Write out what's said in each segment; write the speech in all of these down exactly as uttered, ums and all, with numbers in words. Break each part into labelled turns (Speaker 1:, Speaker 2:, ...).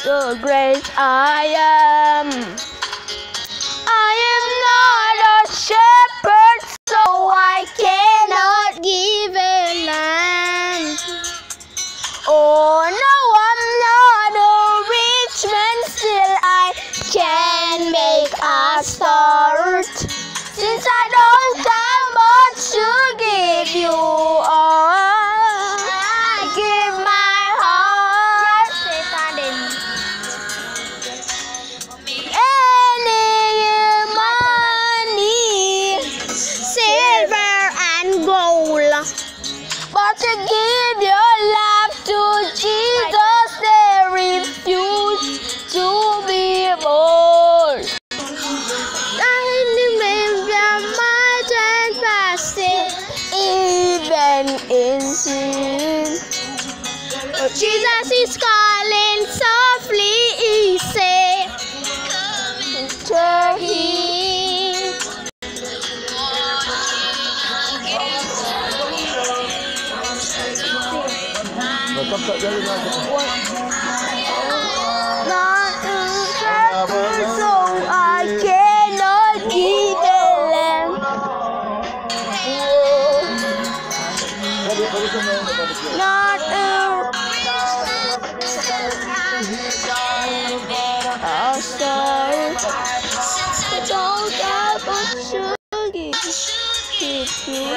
Speaker 1: the great I am. I am not a shepherd, so I cannot give a lamb. Oh no, I'm not a rich man, still I can make a start. Since I don't have much to give you, all I give my heart. Any money, silver and gold, but to give your life to Jesus, they refuse to be bold. I remember my trespasses, even in sin. Oh, Jesus is calling softly, he said, to him. Not a shepherd, so I cannot give a lamb. Not a a star. Don't have much to give you.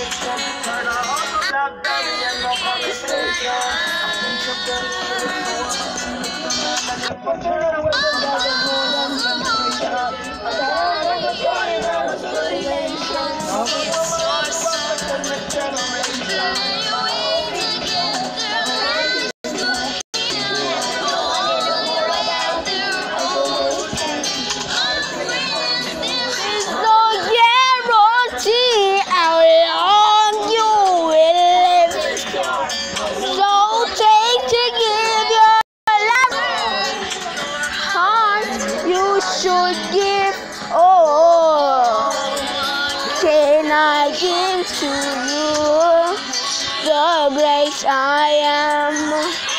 Speaker 1: Should give, oh, can I give to you the grace I am?